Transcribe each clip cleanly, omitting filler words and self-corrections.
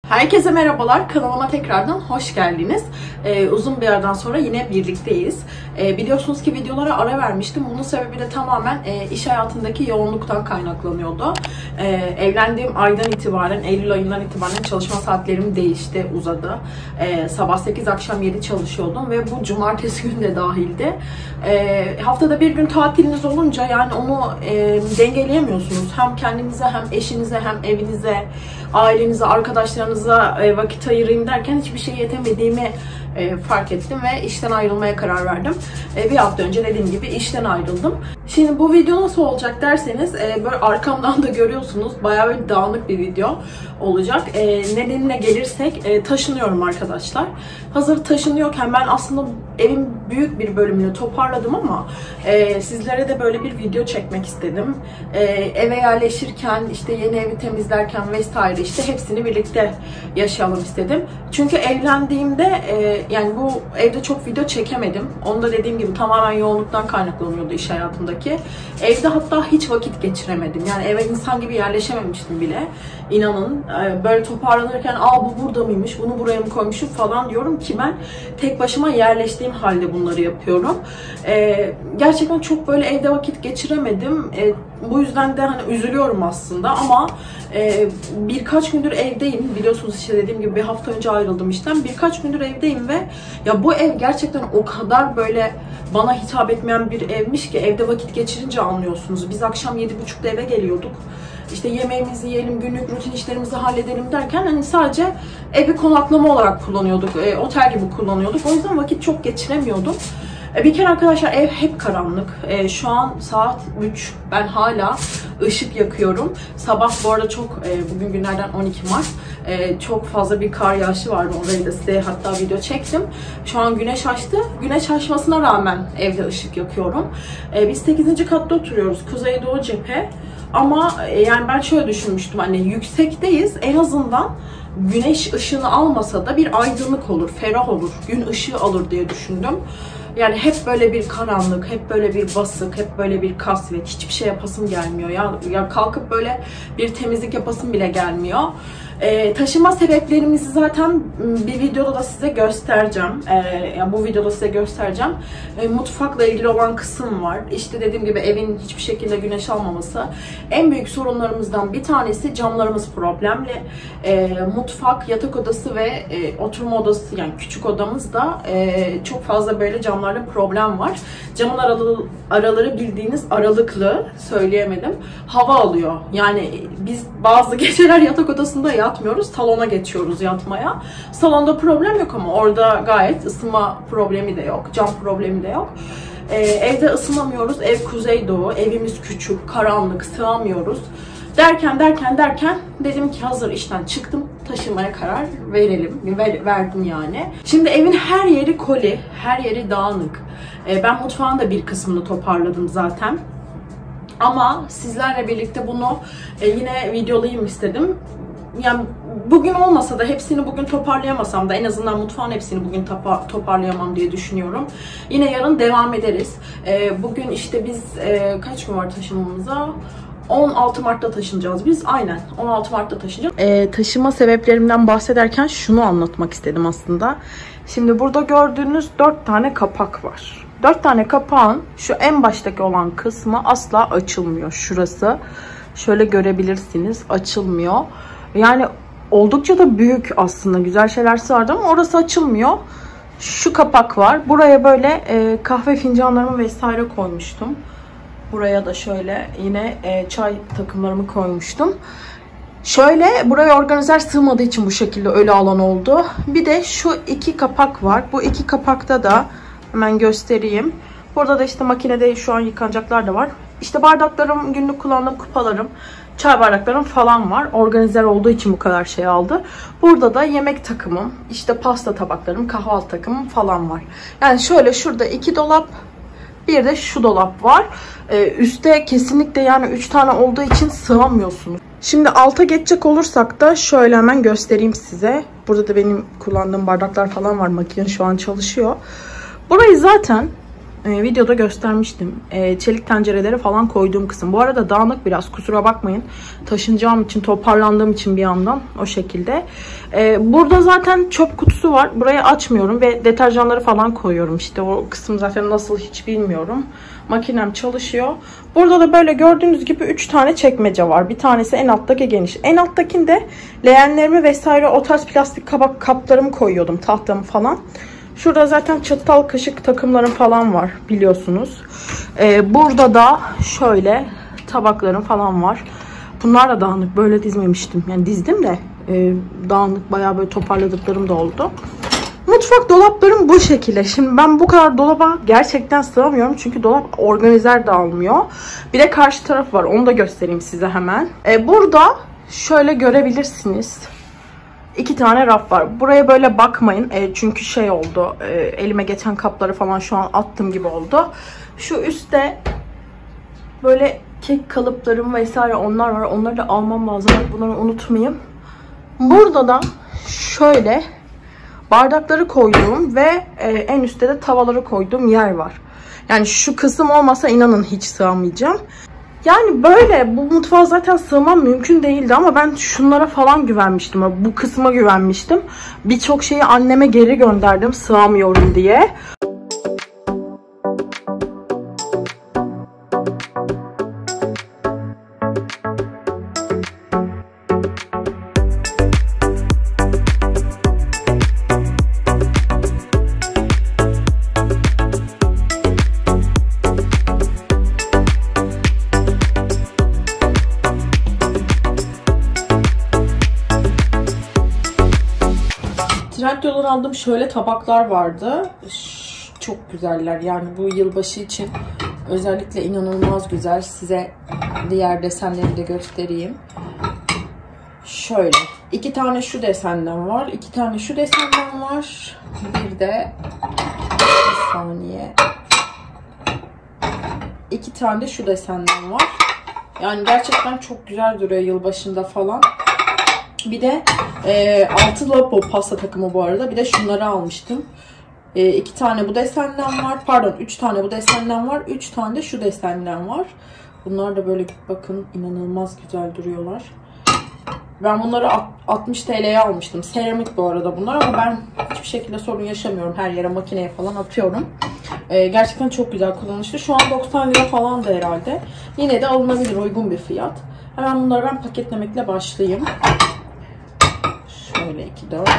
Herkese merhabalar, kanalıma tekrardan hoş geldiniz. Uzun bir aradan sonra yine birlikteyiz. Biliyorsunuz ki videolara ara vermiştim. Bunun sebebi de tamamen iş hayatındaki yoğunluktan kaynaklanıyordu. Evlendiğim aydan itibaren, Eylül ayından itibaren çalışma saatlerim değişti, uzadı. Sabah 8, akşam 7 çalışıyordum ve bu cumartesi günü de dahildi. Haftada bir gün tatiliniz olunca yani onu dengeleyemiyorsunuz. Hem kendinize, hem eşinize, hem evinize, ailenize, arkadaşlarınıza vakit ayırayım derken hiçbir şeye yetemediğimi fark ettim ve işten ayrılmaya karar verdim. Bir hafta önce dediğim gibi işten ayrıldım. Şimdi bu video nasıl olacak derseniz böyle arkamdan da görüyorsunuz bayağı bir dağınık bir video olacak. Nedenine gelirsek taşınıyorum arkadaşlar. Hazır taşınıyorken ben aslında evin büyük bir bölümünü toparladım ama sizlere de böyle bir video çekmek istedim. Eve yerleşirken, işte yeni evi temizlerken vesaire işte hepsini birlikte yaşayalım istedim. Çünkü evlendiğimde yani bu evde çok video çekemedim. Onu da dediğim gibi tamamen yoğunluktan kaynaklanıyordu iş hayatımdaki. Evde hatta hiç vakit geçiremedim. Yani eve insan gibi yerleşememiştim bile. İnanın böyle toparlanırken bu burada mıymış, bunu buraya mı koymuşum falan diyorum ki ben tek başıma yerleştiğim halde bunları yapıyorum. Gerçekten çok böyle evde vakit geçiremedim. Bu yüzden de hani üzülüyorum aslında ama birkaç gündür evdeyim. Biliyorsunuz işte dediğim gibi bir hafta önce ayrıldım işten. Birkaç gündür evdeyim ve ya bu ev gerçekten o kadar böyle bana hitap etmeyen bir evmiş ki evde vakit geçirince anlıyorsunuz. Biz akşam 7.30'da eve geliyorduk. İşte yemeğimizi yiyelim, günlük rutin işlerimizi halledelim derken hani sadece evi konaklama olarak kullanıyorduk. Otel gibi kullanıyorduk. O yüzden vakit çok geçiremiyordum. Bir kere arkadaşlar ev hep karanlık. Şu an saat 3. Ben hala ışık yakıyorum. Sabah bu arada çok, bugün günlerden 12 Mart. Çok fazla bir kar yağışı vardı. Orayı da size hatta video çektim. Şu an güneş açtı. Güneş açmasına rağmen evde ışık yakıyorum. Biz 8. katta oturuyoruz. Kuzeydoğu cephe. Ama yani ben şöyle düşünmüştüm. Hani yüksekteyiz. En azından güneş ışığını almasa da bir aydınlık olur, ferah olur, gün ışığı alır diye düşündüm. Yani hep böyle bir karanlık, hep böyle bir basık, hep böyle bir kasvet. Hiçbir şey yapasım gelmiyor. Ya kalkıp böyle bir temizlik yapasım bile gelmiyor. Taşınma sebeplerimizi zaten bir videoda da size göstereceğim. Yani bu videoda size göstereceğim. Mutfakla ilgili olan kısım var. İşte dediğim gibi evin hiçbir şekilde güneş almaması. En büyük sorunlarımızdan bir tanesi camlarımız problemli. Mutfak, yatak odası ve oturma odası yani küçük odamızda çok fazla böyle camlarda problem var. Camın araları bildiğiniz aralıklı, söyleyemedim, hava alıyor. Yani biz bazı geceler yatak odasında yatmıyoruz, salona geçiyoruz yatmaya. Salonda problem yok ama orada gayet ısınma problemi de yok, cam problemi de yok. Evde ısınamıyoruz, ev kuzeydoğu, evimiz küçük, karanlık, sığamıyoruz. Derken dedim ki hazır işten çıktım, taşınmaya karar verdim yani. Şimdi evin her yeri koli, her yeri dağınık. Ben mutfağın da bir kısmını toparladım zaten. Ama sizlerle birlikte bunu yine videolayayım istedim. Yani bugün olmasa da hepsini bugün toparlayamasam da en azından mutfağın hepsini bugün toparlayamam diye düşünüyorum. Yine yarın devam ederiz. Bugün işte biz kaç gün var taşınmamıza? 16 Mart'ta taşınacağız biz. Aynen 16 Mart'ta taşınacağız. Taşıma sebeplerimden bahsederken şunu anlatmak istedim aslında. Şimdi burada gördüğünüz 4 tane kapak var. 4 tane kapağın şu en baştaki olan kısmı asla açılmıyor. Şurası şöyle görebilirsiniz, açılmıyor. Yani oldukça da büyük aslında, güzel şeyler sığardı ama orası açılmıyor. Şu kapak var. Buraya böyle kahve fincanlarımı vesaire koymuştum. Buraya da şöyle yine çay takımlarımı koymuştum. Şöyle buraya organizer sığmadığı için bu şekilde ölü alan oldu. Bir de şu 2 kapak var. Bu 2 kapakta da hemen göstereyim. Burada da işte makinede şu an yıkanacaklar da var. İşte bardaklarım, günlük kullandığım kupalarım, çay bardaklarım falan var. Organizer olduğu için bu kadar şey aldı. Burada da yemek takımım, işte pasta tabaklarım, kahvaltı takımım falan var. Yani şöyle şurada 2 dolap, bir de şu dolap var. Üste kesinlikle yani 3 tane olduğu için sığamıyorsunuz. Şimdi alta geçecek olursak da şöyle hemen göstereyim size. Burada da benim kullandığım bardaklar falan var. Makine şu an çalışıyor. Burayı zaten Videoda göstermiştim. Çelik tencereleri falan koyduğum kısım. Bu arada dağınık biraz, kusura bakmayın. Taşınacağım için, toparlandığım için bir yandan o şekilde. Burada zaten çöp kutusu var. Burayı açmıyorum ve deterjanları falan koyuyorum. İşte o kısım zaten nasıl hiç bilmiyorum. Makinem çalışıyor. Burada da böyle gördüğünüz gibi 3 tane çekmece var. Bir tanesi en alttaki geniş. En alttakinde leğenlerimi vesaire o tarz plastik kaplarımı koyuyordum. Tahtamı falan. Şurada zaten çatal kaşık takımlarım falan var biliyorsunuz. Burada da şöyle tabaklarım falan var. Bunlar da dağınık, böyle dizmemiştim. Yani dizdim de dağınık, bayağı böyle toparladıklarım da oldu. Mutfak dolaplarım bu şekilde. Şimdi ben bu kadar dolaba gerçekten sığamıyorum. Çünkü dolap organizer dağılmıyor. Bir de karşı taraf var. Onu da göstereyim size hemen. Burada şöyle görebilirsiniz. 2 tane raf var. Buraya böyle bakmayın. Çünkü şey oldu. Elime geçen kapları falan şu an attım gibi oldu. Şu üstte böyle kek kalıplarım vesaire onlar var. Onları da almam lazım. Bunları unutmayayım. Burada da şöyle bardakları koyduğum ve en üstte de tavaları koyduğum yer var. Yani şu kısım olmasa inanın hiç sığamayacağım. Yani böyle bu mutfağa zaten sığmam mümkün değildi ama ben şunlara falan güvenmiştim. Bu kısma güvenmiştim. Birçok şeyi anneme geri gönderdim sığamıyorum diye. Trendyol'dan aldığım şöyle tabaklar vardı. Çok güzeller. Yani bu yılbaşı için özellikle inanılmaz güzel. Size diğer desenleri de göstereyim. Şöyle. 2 tane şu desenden var. 2 tane şu desenden var. Bir de bir saniye. 2 tane de şu desenden var. Yani gerçekten çok güzel duruyor yılbaşında falan. Bir de 6 lapo pasta takımı bu arada. Bir de şunları almıştım. 2 tane bu desenden var. Pardon 3 tane bu desenden var. 3 tane de şu desenden var. Bunlar da böyle bakın inanılmaz güzel duruyorlar. Ben bunları 60 TL'ye almıştım. Seramik bu arada bunlar ama ben hiçbir şekilde sorun yaşamıyorum. Her yere makineye falan atıyorum. Gerçekten çok güzel kullanışlı. Şu an 90 lira falan da herhalde. Yine de alınabilir, uygun bir fiyat. Hemen bunları ben paketlemekle başlayayım. Şöyle 2, 4,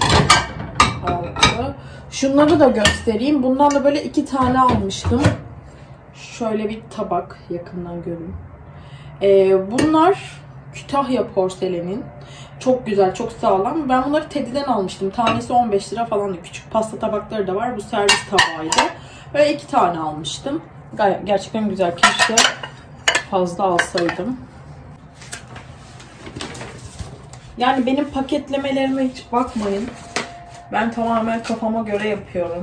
6. Şunları da göstereyim. Bundan da böyle 2 tane almıştım. Şöyle bir tabak yakından görün. Bunlar Kütahya porselenin. Çok güzel, çok sağlam. Ben bunları Teddy'den almıştım. Tanesi 15 lira falan. Küçük pasta tabakları da var. Bu servis tabağıydı. Böyle 2 tane almıştım. Gerçekten güzel. Keşke fazla alsaydım. Yani benim paketlemelerime hiç bakmayın. Ben tamamen kafama göre yapıyorum.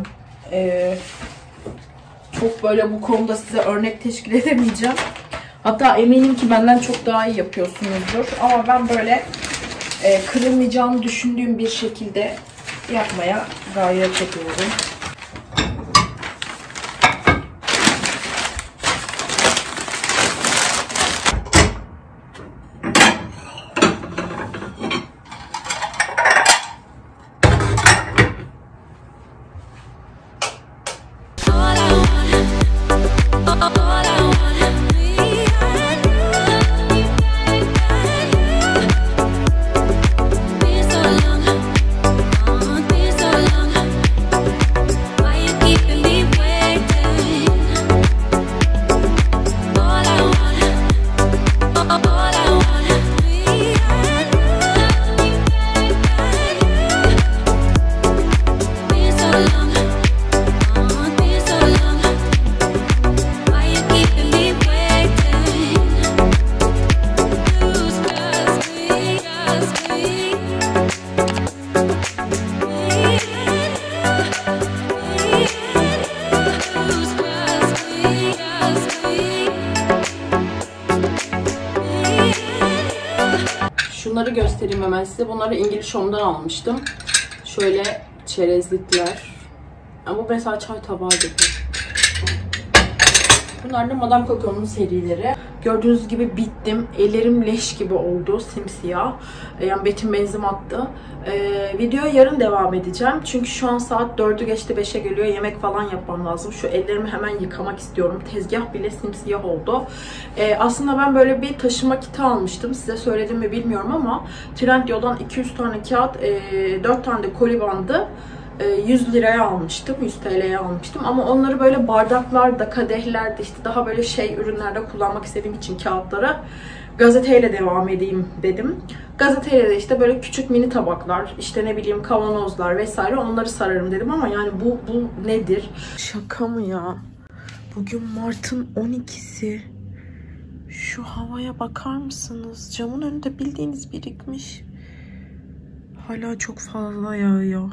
Çok böyle bu konuda size örnek teşkil edemeyeceğim. Hatta eminim ki benden çok daha iyi yapıyorsunuzdur. Ama ben böyle kırılmayacağını düşündüğüm bir şekilde yapmaya gayret ediyorum. Şunları göstereyim hemen size. Bunları İngiliz Home'dan almıştım. Şöyle çerezlikler. Ama mesela çay tabağı gibi. Bunlar da Madame Coco'nun serileri. Gördüğünüz gibi bittim. Ellerim leş gibi oldu. Simsiyah. Yani betim benzim attı. Videoya yarın devam edeceğim. Çünkü şu an saat 4'ü geçti, 5'e geliyor. Yemek falan yapmam lazım. Şu ellerimi hemen yıkamak istiyorum. Tezgah bile simsiyah oldu. Aslında ben böyle bir taşıma kiti almıştım. Size söyledim mi bilmiyorum ama Trendyol'dan 200 tane kağıt, 4 tane de koli bandı 100 liraya almıştım, 100 TL'ye almıştım. Ama onları böyle bardaklarda, kadehlerde, işte daha böyle ürünlerde kullanmak istediğim için kağıtlara gazeteyle devam edeyim dedim. Gazeteyle de işte böyle küçük mini tabaklar, işte ne bileyim kavanozlar vesaire, onları sararım dedim ama yani bu nedir? Şaka mı ya? Bugün Mart'ın 12'si. Şu havaya bakar mısınız? Camın önünde bildiğiniz birikmiş. Hala çok fazla yağıyor.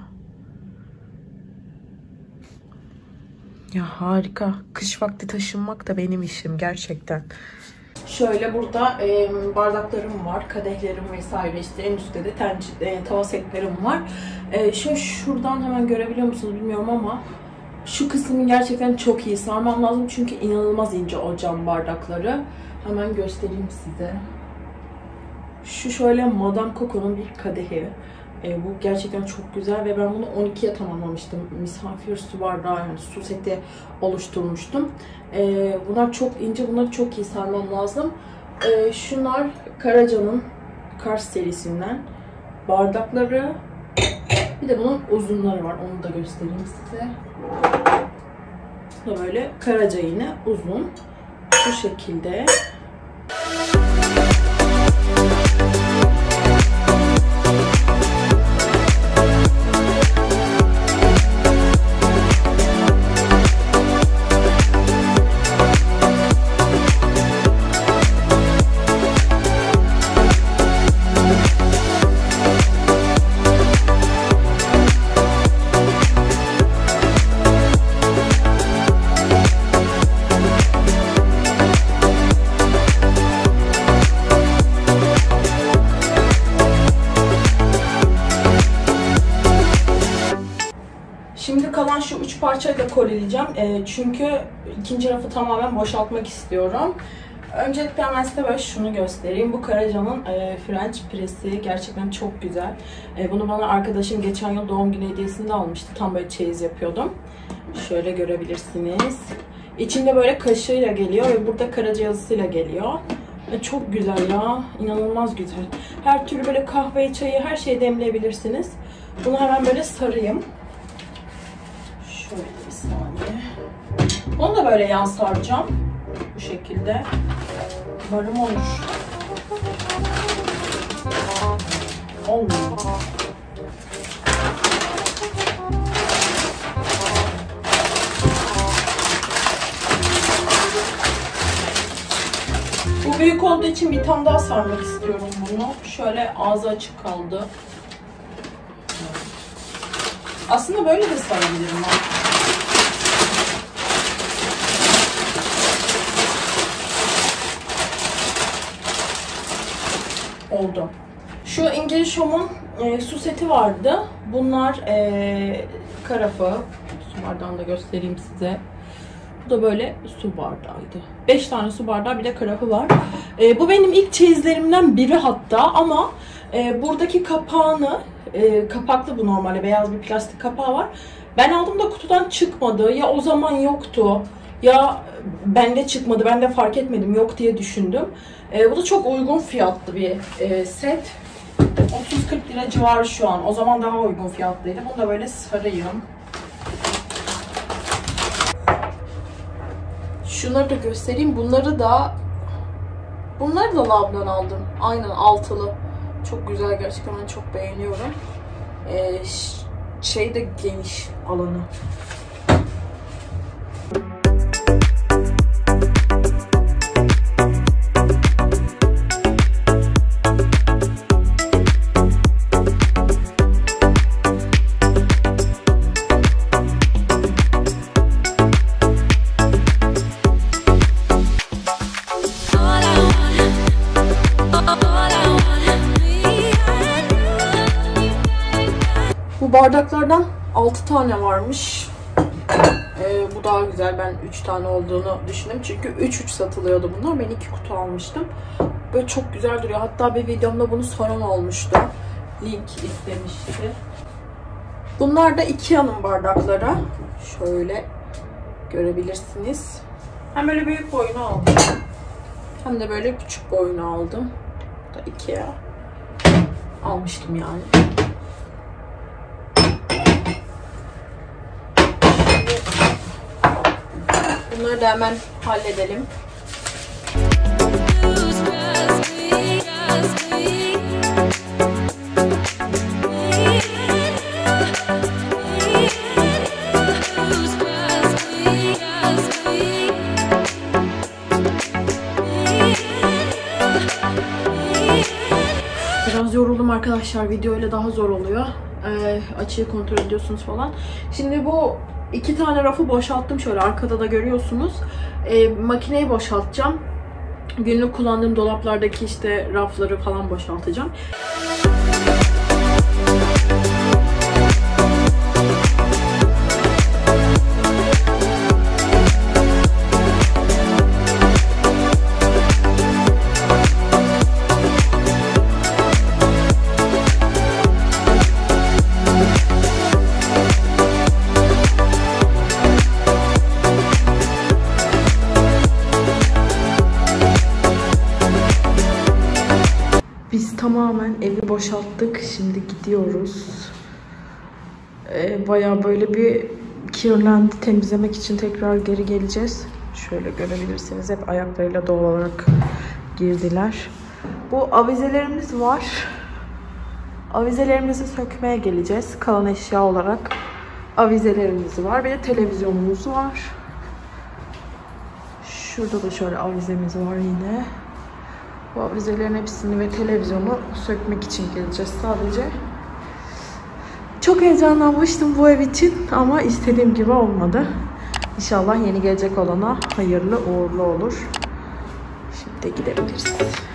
Ya harika. Kış vakti taşınmak da benim işim gerçekten. Şöyle burada bardaklarım var, kadehlerim vesaire, işte en üstte de tava setlerim var. Şuradan hemen görebiliyor musunuz bilmiyorum ama şu kısmı gerçekten çok iyi sarmam lazım çünkü inanılmaz ince o cam bardakları. Hemen göstereyim size. Şu şöyle Madame Coco'nun bir kadehi. Bu gerçekten çok güzel ve ben bunu 12'ye tamamlamıştım. Misafir su bardağı, yani su seti oluşturmuştum. Bunlar çok ince, bunları çok iyi sarmam lazım. Şunlar Karaca'nın Kars serisinden bardakları. Bir de bunun uzunları var, onu da göstereyim size. Bu da böyle Karaca yine uzun. Bu şekilde. Şimdi kalan şu 3 parçayı da kolileyeceğim. Çünkü ikinci rafı tamamen boşaltmak istiyorum. Öncelikle hemen size böyle şunu göstereyim. Bu Karaca'nın French presi gerçekten çok güzel. Bunu bana arkadaşım geçen yıl doğum günü hediyesinde almıştı. Tam böyle çeyiz yapıyordum. Şöyle görebilirsiniz. İçinde böyle kaşığıyla geliyor ve burada Karaca yazısıyla geliyor. Çok güzel ya. İnanılmaz güzel. Her türlü böyle kahveyi, çayı, her şeyi demleyebilirsiniz. Bunu hemen böyle sarayım. Şöyle bir saniye. Onu da böyle yan saracağım. Bu şekilde. Umarım olur. Olmuyor. Bu büyük olduğu için bir tane daha sarmak istiyorum bunu. Şöyle ağzı açık kaldı. Aslında böyle de sarabilirim ben. Oldu. Şu İngiliz Home'un su seti vardı. Bunlar karafı. Su bardağını da göstereyim size. Bu da böyle su bardağıydı. 5 tane su bardağı, bir de karafı var. Bu benim ilk çeyizlerimden biri hatta ama buradaki kapağını, kapaklı bu normalde, beyaz bir plastik kapağı var. Ben aldığımda kutudan çıkmadı. Ya o zaman yoktu ya bende çıkmadı, ben de fark etmedim, yok diye düşündüm. Bu da çok uygun fiyatlı bir set. 30-40 lira civarı şu an. O zaman daha uygun fiyatlıydı. Bunu da böyle sarayım. Şunları da göstereyim. Bunları da Lav'dan aldım. Aynen, altılı. Çok güzel gerçekten, ben çok beğeniyorum. Şey de geniş alanı. Bu bardaklardan 6 tane varmış. Bu daha güzel. Ben 3 tane olduğunu düşündüm. Çünkü 3 satılıyordu bunlar. Ben 2 kutu almıştım. Böyle çok güzel duruyor. Hatta bir videomda bunu soran olmuştu. Link istemişti. Bunlar da Ikea'nın bardakları. Şöyle görebilirsiniz. Hem böyle büyük boyunu aldım. Hem de böyle küçük boyunu aldım. Bu da Ikea. Almıştım yani. Bunları da hemen halledelim. Biraz yoruldum arkadaşlar. Video ile daha zor oluyor. Açıyı kontrol ediyorsunuz falan. Şimdi bu 2 tane rafı boşalttım. Şöyle arkada da görüyorsunuz. Makineyi boşaltacağım. Günlük kullandığım dolaplardaki işte rafları falan boşaltacağım. Biz tamamen evi boşalttık. Şimdi gidiyoruz. Bayağı böyle bir kirlendi. Temizlemek için tekrar geri geleceğiz. Şöyle görebilirsiniz. Hep ayaklarıyla doğal olarak girdiler. Bu avizelerimiz var. Avizelerimizi sökmeye geleceğiz. Kalan eşya olarak avizelerimiz var. Bir de televizyonumuz var. Şurada da şöyle avizemiz var yine. Bu avizelerin hepsini ve televizyonu sökmek için geleceğiz sadece. Çok heyecanlanmıştım bu ev için ama istediğim gibi olmadı. İnşallah yeni gelecek olana hayırlı uğurlu olur. Şimdi gidebiliriz.